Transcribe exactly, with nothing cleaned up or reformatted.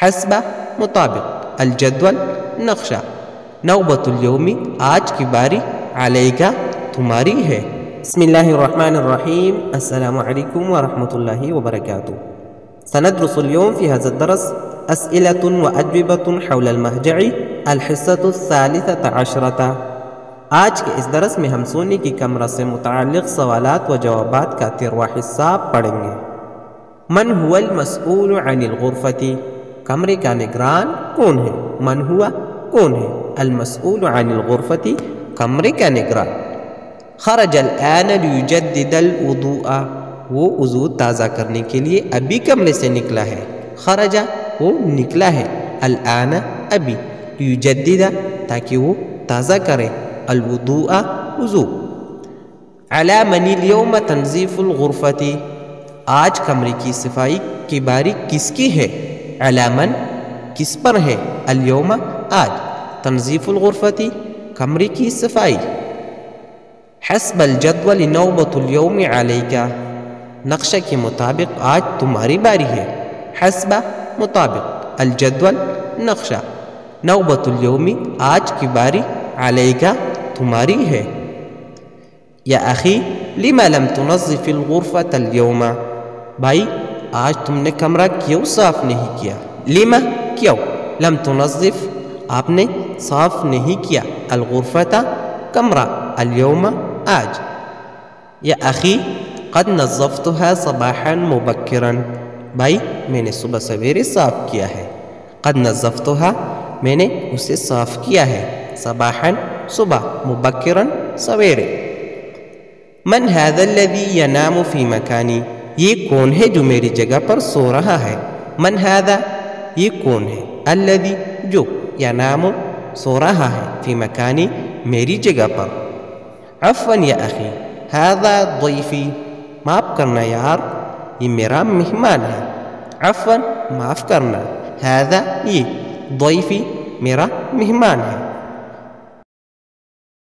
حسب مطابق، الجدول نقشہ، نوبۃ اليوم آج کی باری، علیکا تمہاری ہے۔ بسم اللہ الرحمن الرحیم، السلام علیکم ورحمۃ اللہ وبرکاتہ۔ سندرس اليوم في هذا الدرس أسئلة وأجوبة حول المهجع الحصة الثالثة عشرة۔ آج کے اس درس میں ہم سونے کی کمرہ سے متعلق سوالات و جوابات کا تیرواں حصہ پڑھیں گے۔ من هو المسؤول عن الغرفة؟ کمرے کا نگران کون ہے؟ من ہوا کون ہے؟ المسؤول عن الغرفة کمرے کا نگران۔ خرج الآن ليجدد الوضوء، وہ وضو تازہ کرنے کے لیے ابھی کمرے سے نکلا ہے۔ خرج وہ نکلا ہے، الآن ابھی، لیجدد تاکہ وہ تازہ کرے، الوضوء وضو۔ علی من اليوم تنظیف الغرفة، آج کمرے کی صفائی کی باری کس کی ہے؟ علی من کس پر ہے؟ اليوم آج، تنظیف الغرفة کمرے کی صفائی۔ حسب الجدول نوبۃ اليوم علیکا، نقشہ کے مطابق آج تمہاری باری ہے۔ حسب مطابق، الجدول نقشہ، نوبۃ اليوم آج کی باری، علیکا تمہاری ہے۔ یا اخی لما لم تنظف الغرفة اليوم، بھائی آج تم نے کمرہ کیوں صاف نہیں کیا؟ لما کیوں، لم تنظف آپ نے صاف نہیں کیا، الغرفة کمرہ، اليوم آج۔ یا اخی قد نظفتها صباحا مبکرا، بھائی میں نے صبح سویرے صاف کیا ہے۔ قد نظفتها میں نے اسے صاف کیا ہے، صباحا صبح، مبکرا سویرے۔ من هذا الذي ينام في مكاني، یہ کون ہے جو میری جگہ پر سو رہا ہے؟ من هذا یہ کون ہے؟ الذي جو، ينام سو رہا ہے، في مكاني میری جگہ پر۔ عفوا یا اخی هذا ضيفي، معاف کرنا یار یہ میرا مہمان ہے۔ عفوا معاف کرنا، هذا یہ، ضيفي میرا مہمان ہے۔